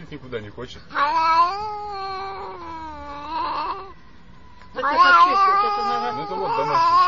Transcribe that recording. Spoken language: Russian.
ходить никуда не хочет. Так это чуть, вот это надо. Ну это вот домашний